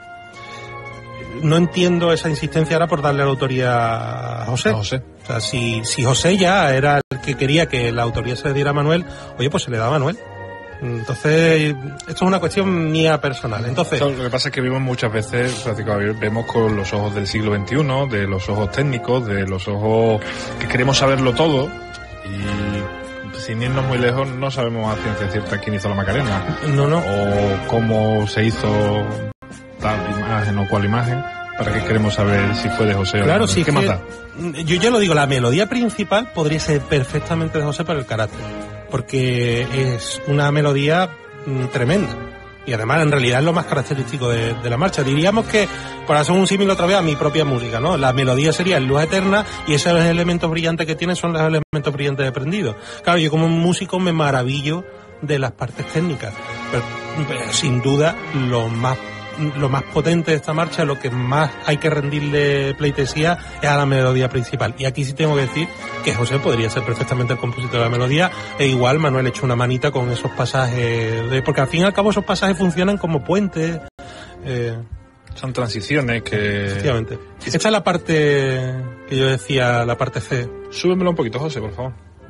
no entiendo esa insistencia ahora por darle la autoría a José. A José. O sea, si, si José ya era el que quería que la autoría se le diera a Manuel, oye, pues se le da a Manuel. Entonces, esto es una cuestión mía personal. Entonces, lo que pasa es que vimos muchas veces, vemos con los ojos del siglo veintiuno, de los ojos técnicos, de los ojos que queremos saberlo todo, y sin irnos muy lejos, no sabemos a ciencia cierta quién hizo la Macarena. No, no. O cómo se hizo tal imagen o cual imagen. ¿Para qué queremos saber si fue de José o claro, no? sí, ¿Qué mata? Yo ya lo digo, la melodía principal podría ser perfectamente de José por el carácter. Porque es una melodía mm, tremenda. Y además, en realidad, es lo más característico de, de la marcha. Diríamos que, por hacer un símil otra vez a mi propia música, ¿no? La melodía sería en luz eterna y esos elementos brillantes que tiene son los elementos brillantes de prendido. Claro, yo como músico me maravillo de las partes técnicas. Pero, pero sin duda, lo más lo más potente de esta marcha, lo que más hay que rendirle pleitesía es a la melodía principal. Y aquí sí tengo que decir que José podría ser perfectamente el compositor de la melodía, e igual Manuel echó una manita con esos pasajes, de, porque al fin y al cabo esos pasajes funcionan como puentes. Eh, Son transiciones que... Efectivamente. Esta es la parte que yo decía, la parte C. Súbemelo un poquito, José, por favor.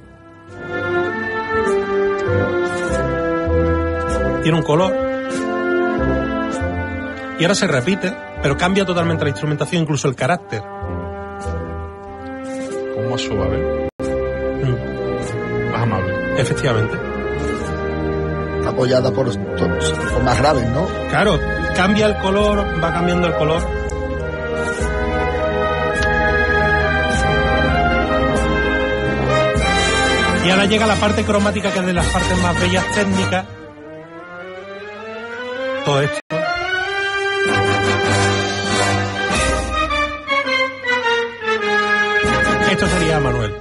Tiene un color. Y ahora se repite, pero cambia totalmente la instrumentación, incluso el carácter. Como más suave. Mm. Más amable. Efectivamente. Apoyada por, por más graves, ¿no? Claro, cambia el color, va cambiando el color. Y ahora llega la parte cromática, que es de las partes más bellas técnicas. Todo esto. Esto sería Manuel.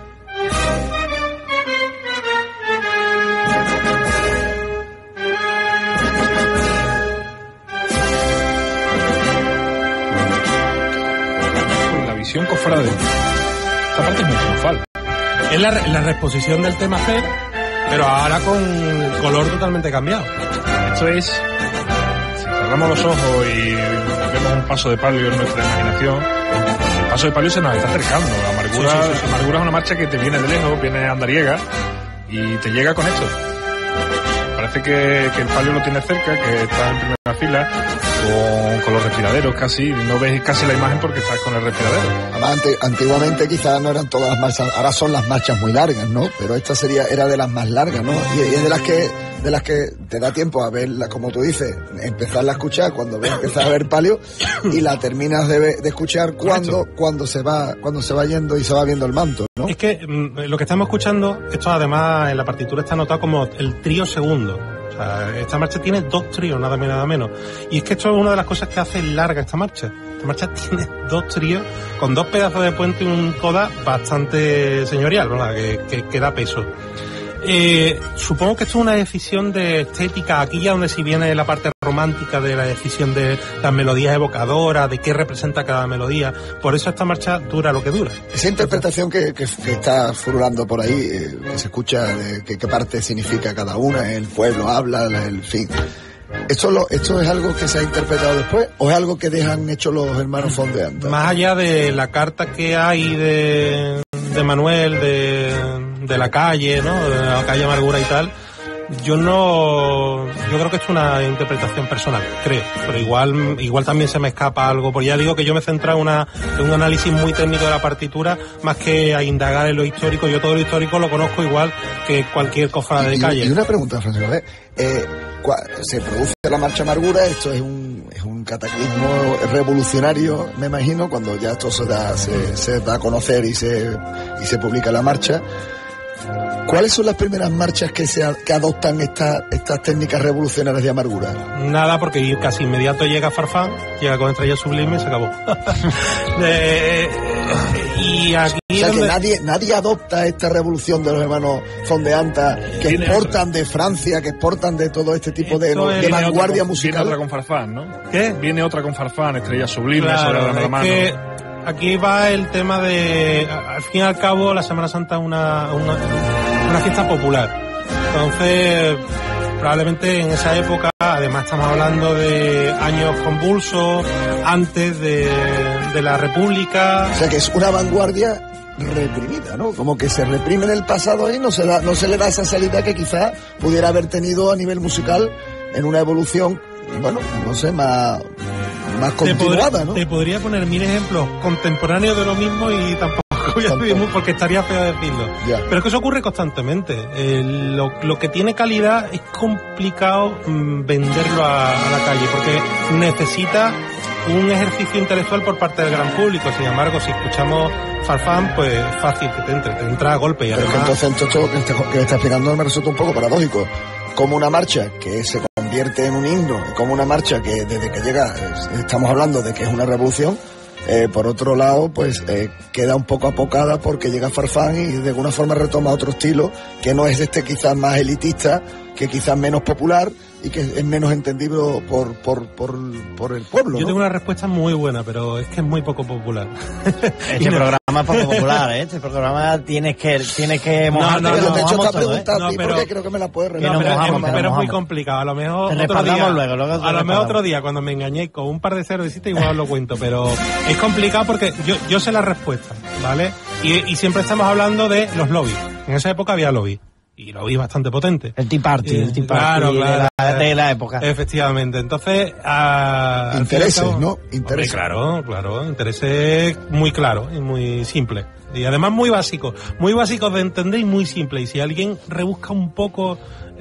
La visión cofrade. Esta parte es muy triunfal. Es la, la reexposición del tema C, pero ahora con color totalmente cambiado. Esto es... Si cerramos los ojos y vemos un paso de palio en nuestra imaginación, el paso de palio se nos está acercando. La amargura, sí, sí, sí, sí. La amargura es una marcha que te viene de lejos, viene andariega y te llega con esto. Parece que, que el palio lo tiene cerca, que está en primera fila, con, con los respiraderos casi, no ves casi la imagen porque estás con el respiradero. Además, ante, antiguamente quizás no eran todas las marchas, ahora son las marchas muy largas, ¿no? Pero esta sería, era de las más largas, ¿no? Y, y es de las que, de las que te da tiempo a verla, como tú dices, empezarla a escuchar cuando ves empezar a ver palio y la terminas de, de escuchar cuando, cuando se va, cuando se va yendo y se va viendo el manto, ¿no? Es que mm, lo que estamos escuchando, esto además en la partitura está anotado como el trío segundo. O sea, esta marcha tiene dos tríos, nada más nada menos. Y es que esto es una de las cosas que hace larga esta marcha. Esta marcha tiene dos tríos con dos pedazos de puente y un coda bastante señorial, ¿verdad? Que, que, que da peso. Eh, supongo que esto es una decisión de estética, aquí ya donde si viene la parte romántica de la decisión de las melodías evocadoras, de qué representa cada melodía. Por eso esta marcha dura lo que dura. Esa interpretación que, que, que está furulando por ahí, eh, que se escucha de qué parte significa cada una, el pueblo habla, el fin. ¿Esto, lo, ¿Esto es algo que se ha interpretado después o es algo que dejan hecho los hermanos Fondeanta? Más allá de la carta que hay de, de Manuel, de, de la calle, ¿no? De la calle Amargura y tal, yo no, yo creo que es una interpretación personal, creo, pero igual, igual también se me escapa algo, porque ya digo que yo me he centrado en, una, en un análisis muy técnico de la partitura, más que a indagar en lo histórico. Yo todo lo histórico lo conozco igual que cualquier cofrade de calle. Y una pregunta, Francisco, eh, se produce la marcha Amargura, esto es un, es un cataclismo revolucionario, me imagino, cuando ya esto se da, se, se da a conocer y se, y se publica la marcha. ¿Cuáles son las primeras marchas que se que adoptan estas estas técnicas revolucionarias de Amargura? Nada, porque casi inmediato llega Farfán, llega con Estrella Sublime y se acabó. de, y aquí o sea donde... que nadie nadie adopta esta revolución de los hermanos Fondeanta, que exportan de Francia, que exportan de todo este tipo de, no, de vanguardia con, musical. Viene otra con Farfán, ¿no? ¿Qué? Viene otra con Farfán, Estrella Sublime, claro, se le dan la mano. Que... Aquí va el tema de, al fin y al cabo, la Semana Santa es una, una, una fiesta popular. Entonces, probablemente en esa época, además estamos hablando de años convulsos, antes de, de la República. O sea que es una vanguardia reprimida, ¿no? Como que se reprime en el pasado y no se da, no se le da esa salida que quizás pudiera haber tenido a nivel musical en una evolución, bueno, no sé, más... más continuada, te podría, ¿no? Te podría poner mil ejemplos contemporáneos de lo mismo y tampoco voy a decir porque estaría feo decirlo. Ya. Pero es que eso ocurre constantemente. Eh, lo, lo que tiene calidad es complicado mmm, venderlo a, a la calle porque necesita un ejercicio intelectual por parte del gran público. Sin embargo, si escuchamos Farfán, pues fácil que te entre, te entra a golpe. Y Pero además... que entonces esto que está, que está explicando me resulta un poco paradójico. como una marcha que se convierte en un himno, como una marcha que desde que llega es, estamos hablando de que es una revolución. Eh, por otro lado, pues eh, queda un poco apocada porque llega Farfán y de alguna forma retoma otro estilo que no es este quizás más elitista, que quizás menos popular y que es menos entendido por por por, por el pueblo. Yo ¿no? tengo una respuesta muy buena, pero es que es muy poco popular. Este programa es poco popular, ¿eh? Este programa tienes que tienes que mojarte, no, que no, nos de hecho mojamos esta todos, pregunta ¿eh? a No, ti pero- porque creo que me la puedes Que No, nos pero, mojamos, es, que nos pero es muy mojamos. complicado. A lo mejor Te otro respaldamos día, luego, luego te a lo mejor respaldamos. otro día cuando me engañéis con un par de cervecitas igual os lo cuento, pero es complicado porque yo, yo sé la respuesta, ¿vale? Y, y siempre estamos hablando de los lobbies. En esa época había lobbies. Y lobbies bastante potentes. El Tea Party, el Tea Party Claro, claro. de, la, de la época. Efectivamente. Entonces, a, al Intereses, fin y al cabo- ¿no? Hombre, Intereses. claro, claro. Intereses muy claros y muy simples. Y además muy básicos. Muy básicos de entender y muy simples. Y si alguien rebusca un poco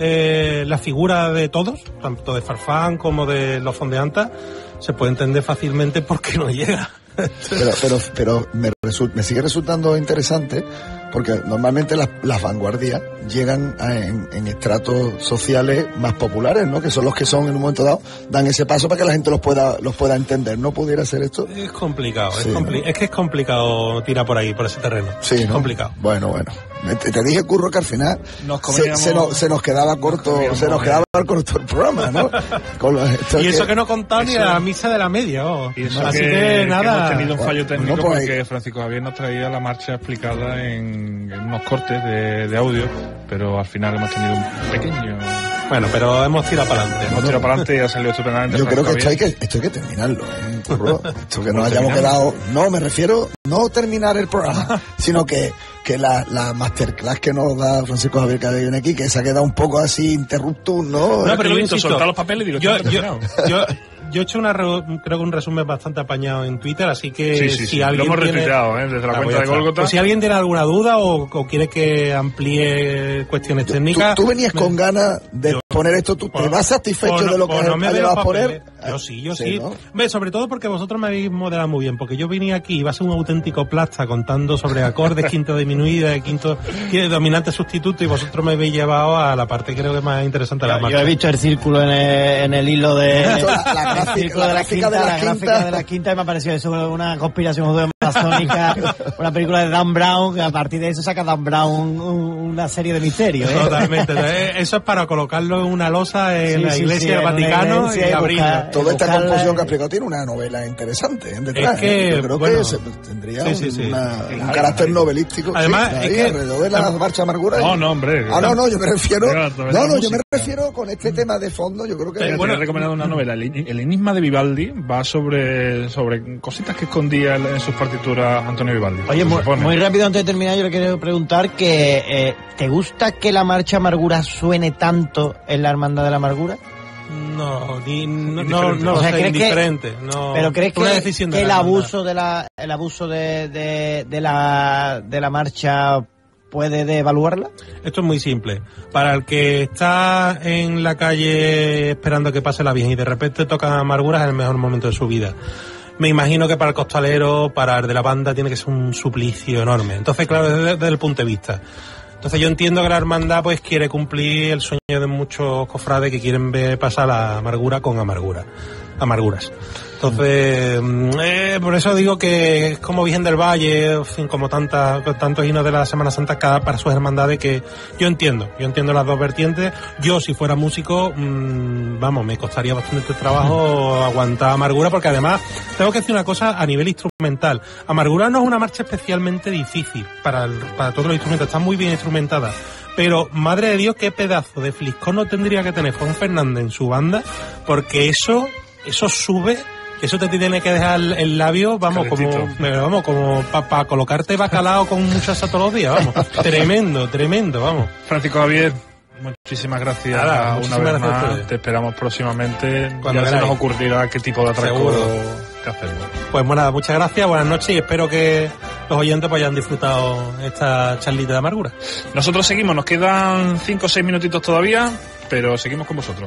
eh, la figura de todos, tanto de Farfán como de los Fondeantas, se puede entender fácilmente por qué no llega. Pero, pero, pero me, resu- me sigue resultando interesante porque normalmente las, las vanguardias llegan a- en, en estratos sociales más populares, ¿no? Que son los que son en un momento dado, dan ese paso para que la gente los pueda, los pueda entender. ¿No pudiera ser esto? Es complicado. Sí, es, compli- ¿no? es que es complicado tirar por ahí, por ese terreno. Sí, es ¿no? complicado. Bueno, bueno. Te, te dije, Curro, que al final Nos se, comíamos- se nos, se nos quedaba corto, comíamos, se nos eh. quedaba corto el programa, ¿no? Con los- esto Y es eso que no he contado ni eso- de la misa de la media. Oh. Y eso Así que, que, que nada. hemos tenido un fallo Bueno, técnico pues ahí- porque Francisco Javier nos traía la marcha explicada en, en unos cortes de, de audio, pero al final hemos tenido un pequeño... Bueno, pero hemos tirado para adelante. Hemos tirado para adelante y ha salido estupendamente. Yo creo que esto hay Francisco que, esto hay que terminarlo, ¿eh, Curro? Esto que nos ¿Lo hayamos terminamos? quedado... No, me refiero, no terminar el programa, sino que, que la, la masterclass que nos da Francisco Javier que viene aquí, que se ha quedado un poco así interruptus, ¿no? No, pero yo Javier. insisto, Soltar los papeles y digo, yo, "Esto yo, no está yo, yo he hecho una re- creo que un resumen bastante apañado en Twitter, así que Sí, sí, si sí. Lo alguien hemos tiene- retuiteado, ¿eh? Desde la Ah, cuenta pues de ya está. Gólgota. Pues si alguien tiene alguna duda o, o quiere que amplíe cuestiones Tú, técnicas... tú venías me- con ganas de Yo- poner esto, ¿tú te Pues- vas satisfecho pues no- de lo pues que no me has veo llegado a papeles. poner? Yo sí, yo sí. ¿no? Ve, sobre todo porque vosotros me habéis modelado muy bien, porque yo vine aquí y iba a ser un auténtico plasta contando sobre acordes, quinto disminuida, quinto quinto dominante sustituto, y vosotros me habéis llevado a la parte creo que más interesante de la Yo, marcha. yo he visto el círculo en el, en el hilo de... La- la el gráfica- círculo la de la gráfica quinta, de la la quinta. gráfica de la quinta, y me ha parecido eso una conspiración masónica, una película de Dan Brown, que a partir de eso saca Dan Brown un- un- una serie de misterios, ¿eh? Totalmente. Entonces, eso es para colocarlo en una losa en Sí, la sí, iglesia sí, del en una Vaticano iglesia y y abrirla. buscar- Toda esta buscarla- composición que ha explicado tiene una novela interesante, ¿eh? Detrás, Es que, ¿eh? Yo creo bueno, que se, tendría sí, sí, sí. una- Sí, un claro, carácter claro. novelístico. Además, sí, es ahí, que- alrededor de la marcha amargura. No, no, hombre. Ah, no, no, yo me refiero. Venga, tú ves No, la no, yo me música. refiero con este tema de fondo. Yo creo que. Pero bueno, te he recomendado una novela. El, el enigma de Vivaldi va sobre, sobre cositas que escondía en sus partituras Antonio Vivaldi. Oye, Se muy, supone. muy rápido antes de terminar, yo le quiero preguntar que eh, ¿te gusta que la marcha amargura suene tanto en la Hermandad de la Amargura? No, ni, no, no, Indiferente. no, O sea, o sea, ¿crees que- indiferente. No, ¿Pero crees una que, decisión de que el la hermandad. abuso de la el abuso de, de, de la de la marcha puede devaluarla? Esto es muy simple. Para el que está en la calle esperando que pase la Virgen y de repente toca amarguras, es el mejor momento de su vida. Me imagino que para el costalero, para el de la banda, tiene que ser un suplicio enorme. Entonces, claro, desde, desde el punto de vista. Entonces yo entiendo que la hermandad pues quiere cumplir el sueño de muchos cofrades que quieren ver pasar la amargura con amargura, amarguras. Entonces, mm, eh, por eso digo que es como Virgen del Valle, en fin, como tantas, tantos hinos de la Semana Santa cada para sus hermandades, que yo entiendo, yo entiendo las dos vertientes. Yo si fuera músico, mmm, vamos, me costaría bastante trabajo aguantar amargura, porque además tengo que decir una cosa a nivel instrumental. Amargura no es una marcha especialmente difícil para, el- para todos los instrumentos, está muy bien instrumentada. Pero, madre de Dios, qué pedazo de fliscón no tendría que tener Juan Fernández en su banda, porque eso, eso sube, eso te tiene que dejar el, el labio, vamos, Calentito. como, me- vamos, como para pa colocarte bacalao con mucha salsa todos los días, vamos. Tremendo, tremendo, vamos. Francisco Javier, muchísimas gracias Nada, una muchísimas vez gracias a más. ustedes. Te esperamos próximamente. Cuando ya se queráis. nos ocurrirá qué tipo de atraco Seguro. que hacemos. Pues bueno, nada, muchas gracias, buenas noches y espero que los oyentes pues hayan disfrutado esta charlita de amargura. Nosotros seguimos, nos quedan cinco o seis minutitos todavía, pero seguimos con vosotros.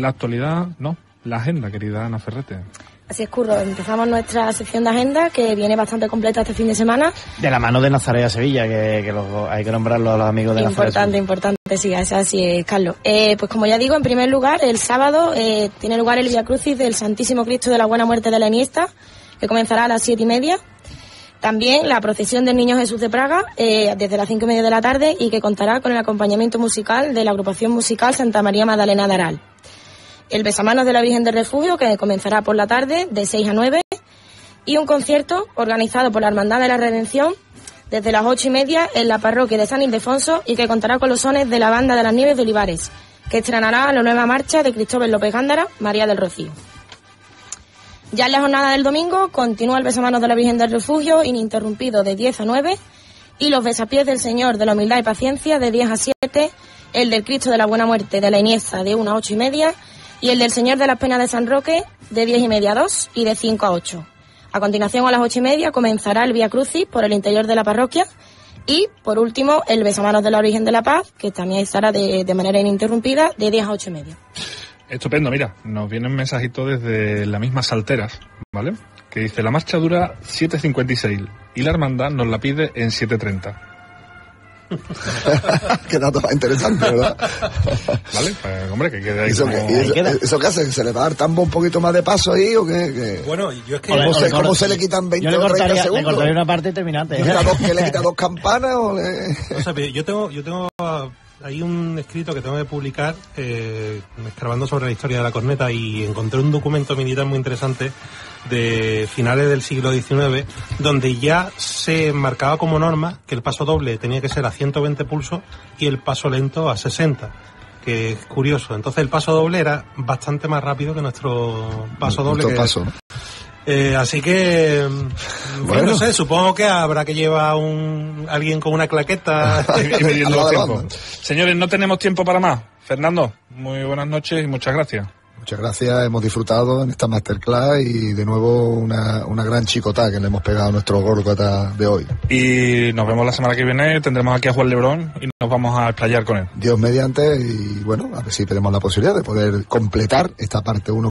La actualidad, no, la agenda, querida Ana Ferrete. Así es, Curro. Empezamos nuestra sección de agenda, que viene bastante completa este fin de semana. De la mano de Nazarea Sevilla, que, que los, hay que nombrarlo a los amigos de Nazarea. Importante, importante, sí, es así, Carlos. Eh, pues como ya digo, en primer lugar, el sábado eh, tiene lugar el Vía Crucis del Santísimo Cristo de la Buena Muerte de la Iniesta, que comenzará a las siete y media. También la procesión del Niño Jesús de Praga, eh, desde las cinco y media de la tarde, y que contará con el acompañamiento musical de la agrupación musical Santa María Magdalena de Aral. El Besamanos de la Virgen del Refugio, que comenzará por la tarde, de seis a nueve, y un concierto organizado por la Hermandad de la Redención, desde las ocho y media, en la parroquia de San Ildefonso, y que contará con los sones de la Banda de las Nieves de Olivares, que estrenará la nueva marcha de Cristóbal López Gándara, María del Rocío. Ya en la jornada del domingo continúa el Besamanos de la Virgen del Refugio, ininterrumpido, de diez a nueve, y los Besapiés del Señor de la Humildad y Paciencia, de diez a siete, el del Cristo de la Buena Muerte de la Iniesta, de una a ocho y media, y el del Señor de las Penas de San Roque, de diez y media a dos y de cinco a ocho. A continuación, a las ocho y media, comenzará el Vía Crucis por el interior de la parroquia, y, por último, el Besamanos de la Virgen de la Paz, que también estará de, de manera ininterrumpida, de diez a ocho y media. Estupendo, mira, nos viene un mensajito desde la misma Salteras, ¿vale? Que dice, la marcha dura siete cincuenta y seis y la hermandad nos la pide en siete treinta. Qué dato más interesante, ¿verdad? Vale, pues hombre, que quede ahí. ¿Eso, como... que, eso, ¿Eso qué hace? ¿Se le va a dar tambo un poquito más de paso ahí o qué? qué? Bueno, yo es que... ¿Cómo, se, ¿cómo se le quitan veinte o treinta segundos? Le cortaría una parte y terminante. ¿Le quita dos, ¿Que le quita dos campanas o le...? O sea, yo tengo, yo tengo hay un escrito que tengo que publicar, eh, escarbando sobre la historia de la corneta, y encontré un documento militar muy interesante de finales del siglo diecinueve, donde ya se marcaba como norma que el paso doble tenía que ser a ciento veinte pulsos y el paso lento a sesenta, que es curioso. Entonces el paso doble era bastante más rápido que nuestro paso doble. Nuestro que, paso, ¿no? Eh, así que, bueno, no sé, supongo que habrá que llevar un alguien con una claqueta y midiendo los tiempos. Señores, no tenemos tiempo para más. Fernando, muy buenas noches y muchas gracias. Muchas gracias, hemos disfrutado en esta masterclass y de nuevo una, una gran chicota que le hemos pegado a nuestro Gólgota de hoy. Y nos vemos la semana que viene, tendremos aquí a Juan Lebrón y nos vamos a explayar con él. Dios mediante, y bueno, a ver si tenemos la posibilidad de poder completar esta parte uno